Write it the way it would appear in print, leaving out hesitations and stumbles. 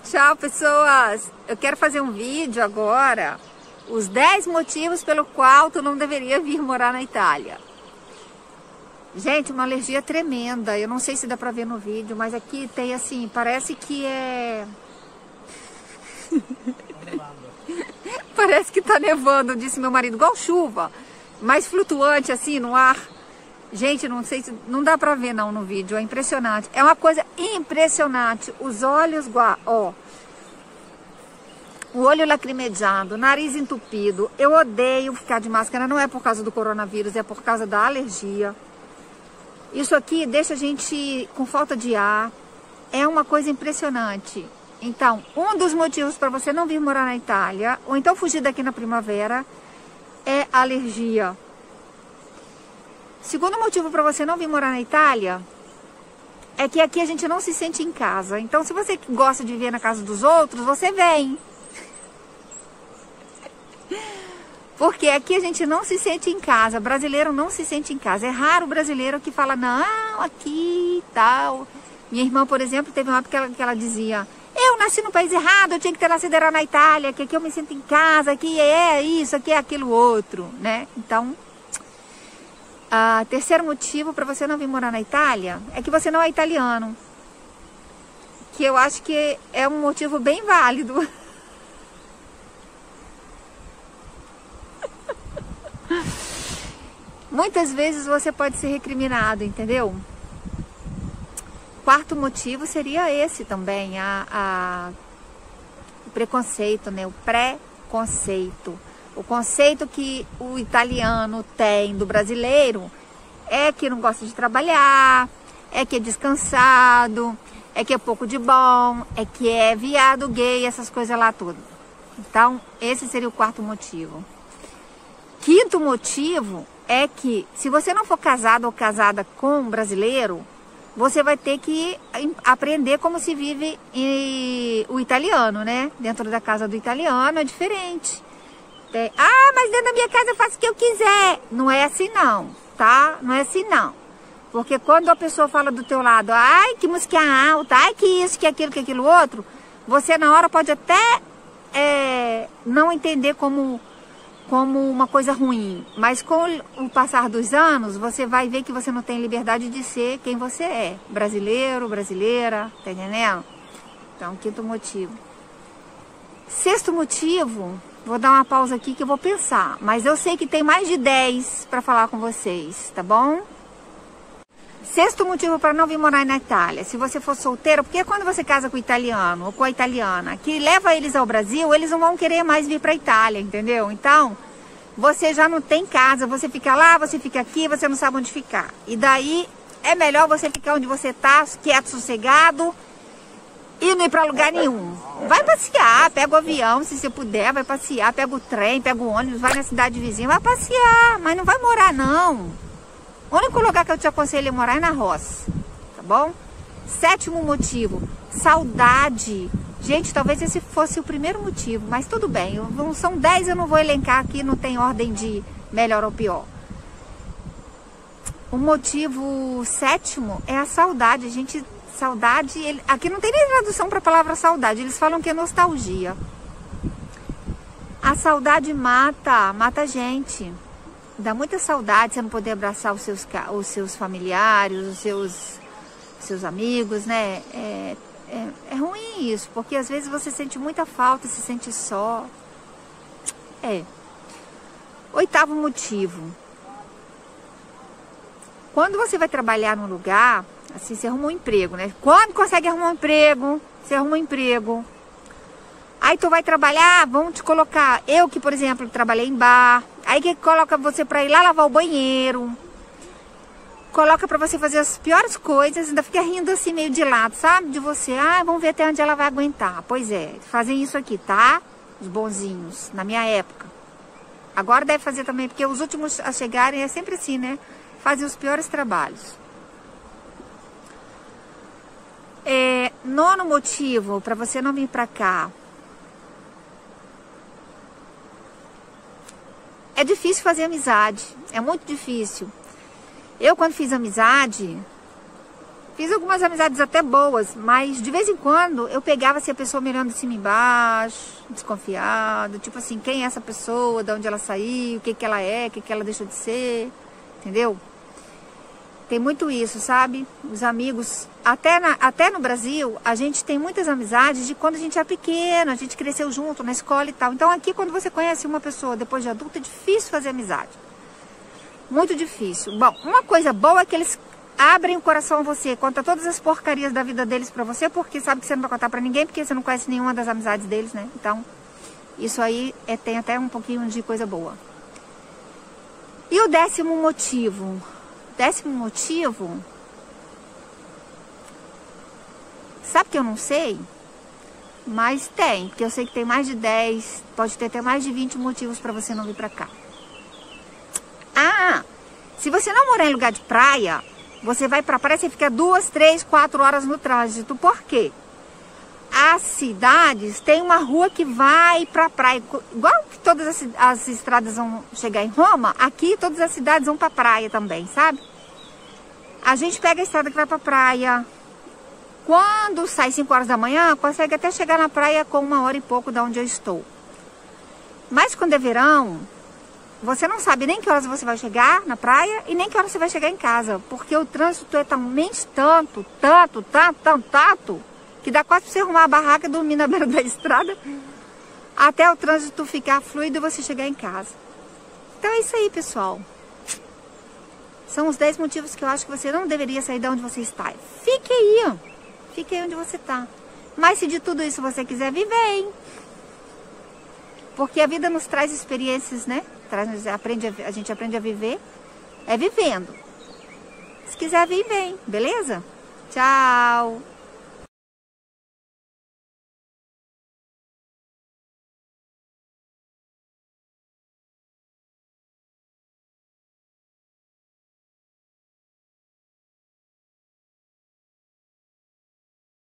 Tchau, pessoas! Eu quero fazer um vídeo agora, os 10 motivos pelo qual tu não deveria vir morar na Itália. Gente, uma alergia tremenda, eu não sei se dá pra ver no vídeo, mas aqui tem assim, parece que é... Parece que tá nevando, disse meu marido, igual chuva, mas flutuante assim no ar. Gente, não sei se... não dá pra ver não no vídeo, é impressionante. É uma coisa impressionante. Os olhos, ó. O olho lacrimejado, nariz entupido. Eu odeio ficar de máscara, não é por causa do coronavírus, é por causa da alergia. Isso aqui deixa a gente com falta de ar. É uma coisa impressionante. Então, um dos motivos para você não vir morar na Itália, ou então fugir daqui na primavera, é a alergia. Segundo motivo para você não vir morar na Itália é que aqui a gente não se sente em casa. Então, se você gosta de viver na casa dos outros, você vem. Porque aqui a gente não se sente em casa. Brasileiro não se sente em casa. É raro o brasileiro que fala, não, aqui e tal. Minha irmã, por exemplo, teve uma época que ela dizia, eu nasci no país errado, eu tinha que ter nascido na Itália, que aqui eu me sinto em casa, aqui é isso, aqui é aquilo outro, né? Então... terceiro motivo para você não vir morar na Itália é que você não é italiano. Que eu acho que é um motivo bem válido. Muitas vezes você pode ser recriminado, entendeu? Quarto motivo seria esse também, o preconceito, né? O preconceito. O conceito que o italiano tem do brasileiro é que não gosta de trabalhar, é que é descansado, é que é pouco de bom, é que é viado, gay, essas coisas lá tudo. Então, esse seria o quarto motivo. Quinto motivo é que se você não for casado ou casada com um brasileiro, você vai ter que aprender como se vive o italiano, né? Dentro da casa do italiano é diferente. Mas dentro da minha casa eu faço o que eu quiser. Não é assim não, tá? Não é assim não. Porque quando a pessoa fala do teu lado, ai, que música alta, ai, que isso, que aquilo outro, você na hora pode até não entender como uma coisa ruim. Mas com o passar dos anos, você vai ver que você não tem liberdade de ser quem você é. Brasileiro, brasileira, tá entendendo? Então, quinto motivo. Sexto motivo... Vou dar uma pausa aqui que eu vou pensar. Mas eu sei que tem mais de 10 para falar com vocês, tá bom? Sexto motivo para não vir morar na Itália. Se você for solteiro, porque quando você casa com o italiano ou com a italiana, que leva eles ao Brasil, eles não vão querer mais vir para a Itália, entendeu? Então, você já não tem casa, você fica lá, você fica aqui, você não sabe onde ficar. E daí, é melhor você ficar onde você tá, quieto, sossegado, e não ir para lugar nenhum. Vai passear, pega o avião, se você puder, vai passear, pega o trem, pega o ônibus, vai na cidade vizinha, vai passear, mas não vai morar não. O único lugar que eu te aconselho a morar é na roça, tá bom? Sétimo motivo, saudade. Gente, talvez esse fosse o primeiro motivo, mas tudo bem, são 10, eu não vou elencar aqui, não tem ordem de melhor ou pior. O motivo sétimo é a saudade, gente. Saudade, aqui não tem nem tradução para a palavra saudade, eles falam que é nostalgia. A saudade mata a gente. Dá muita saudade você não poder abraçar os seus familiares, os seus amigos, né? É ruim isso, porque às vezes você sente muita falta, se sente só. Oitavo motivo. Quando você vai trabalhar num lugar... Assim, você arruma um emprego, né? Quando consegue arrumar um emprego, você arruma um emprego. Aí tu vai trabalhar, vão te colocar... Eu que, por exemplo, trabalhei em bar. Aí que coloca você pra ir lá lavar o banheiro. Coloca pra você fazer as piores coisas. Ainda fica rindo assim, meio de lado, sabe? De você. Vamos ver até onde ela vai aguentar. Pois é, fazem isso aqui, tá? Os bonzinhos, na minha época. Agora deve fazer também, porque os últimos a chegarem é sempre assim, né? Fazem os piores trabalhos. Nono motivo para você não vir para cá. É difícil fazer amizade. É muito difícil. Eu, quando fiz amizade, Fiz algumas amizades até boas, mas de vez em quando eu pegava assim, a pessoa me olhando de cima e embaixo, desconfiado, tipo assim, quem é essa pessoa, de onde ela saiu, o que ela é, o que ela deixou de ser, entendeu? Tem muito isso, sabe? Os amigos, até no Brasil, a gente tem muitas amizades de quando a gente era pequeno, a gente cresceu junto na escola e tal. Então aqui, quando você conhece uma pessoa depois de adulta, é difícil fazer amizade. Muito difícil. Bom, uma coisa boa é que eles abrem o coração a você, conta todas as porcarias da vida deles pra você, porque sabe que você não vai contar pra ninguém, porque você não conhece nenhuma das amizades deles, né? Então, isso aí tem até um pouquinho de coisa boa. E o 10º motivo? 10º motivo? Sabe que eu não sei? Mas tem, porque eu sei que tem mais de 10, pode ter até mais de 20 motivos pra você não vir pra cá. Ah, se você não morar em lugar de praia, você vai pra praia, você fica 2, 3, 4 horas no trânsito. Por quê? As cidades têm uma rua que vai pra praia. Igual que todas as estradas vão chegar em Roma, aqui todas as cidades vão pra praia também, sabe? A gente pega a estrada que vai pra praia. Quando sai 5 horas da manhã, consegue até chegar na praia com 1 hora e pouco da onde eu estou. Mas quando é verão, você não sabe nem que horas você vai chegar na praia e nem que horas você vai chegar em casa. Porque o trânsito é talmente tanto, que dá quase pra você arrumar a barraca e dormir na beira da estrada até o trânsito ficar fluido e você chegar em casa. Então é isso aí, pessoal. São os 10 motivos que eu acho que você não deveria sair de onde você está. Fique aí, ó. Fique aí onde você está. Mas se de tudo isso você quiser viver, hein? Porque a vida nos traz experiências, né? A gente aprende a viver vivendo. Se quiser vir, vem, beleza? Tchau!